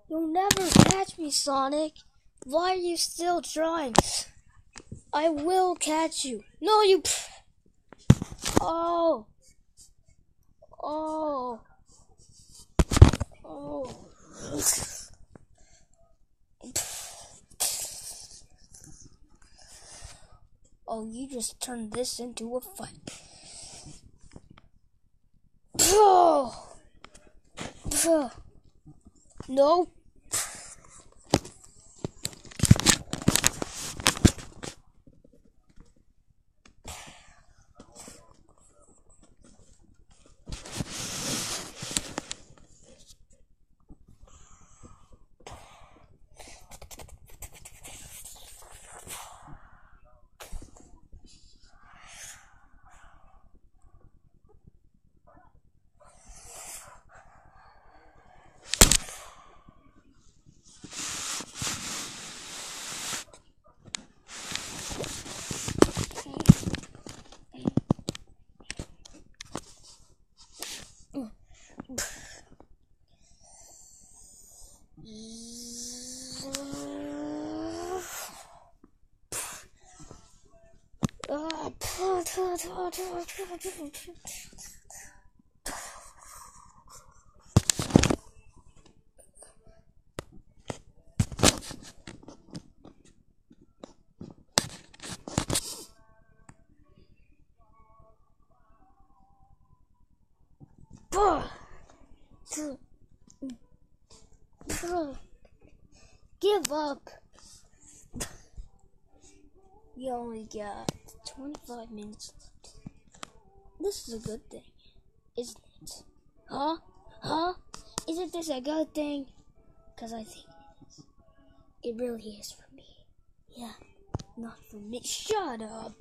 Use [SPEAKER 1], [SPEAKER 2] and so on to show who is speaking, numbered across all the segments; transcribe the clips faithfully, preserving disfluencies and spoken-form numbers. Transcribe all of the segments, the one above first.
[SPEAKER 1] You'll never catch me, Sonic. Why are you still trying? I will catch you. No, you... Oh. Oh. Oh. Oh, you just turned this into a fight. Oh. No. Give up. You only got twenty-five minutes left. This is a good thing, isn't it? Huh? Huh? Isn't this a good thing? Because I think it is. It really is for me. Yeah, not for me. Shut up.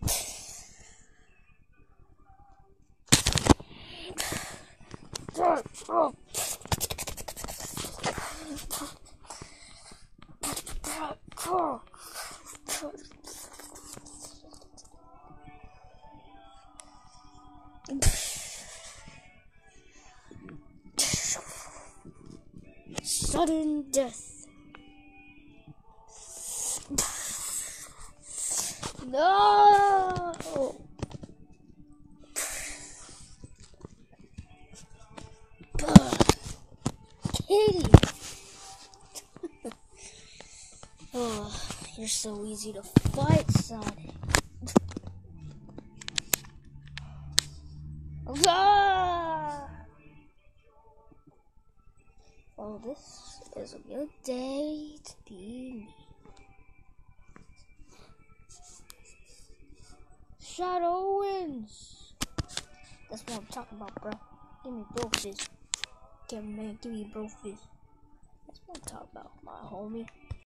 [SPEAKER 1] Sudden death. No. Kitty. Oh, you're so easy to fight, Sonic. Ah! Well, this is a good day to be me. Shadow wins. That's what I'm talking about, bro. Give me bro fish. Cameraman, give me bro fish. That's what I'm talking about, my homie.